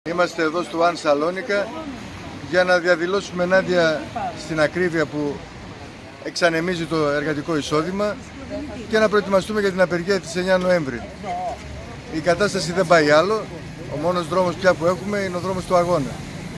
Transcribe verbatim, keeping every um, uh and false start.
Είμαστε εδώ στο One Salonika για να διαδηλώσουμε ενάντια στην ακρίβεια που εξανεμίζει το εργατικό εισόδημα και να προετοιμαστούμε για την απεργία της εννιά Νοέμβρη. Η κατάσταση δεν πάει άλλο, ο μόνος δρόμος πια που έχουμε είναι ο δρόμος του αγώνα.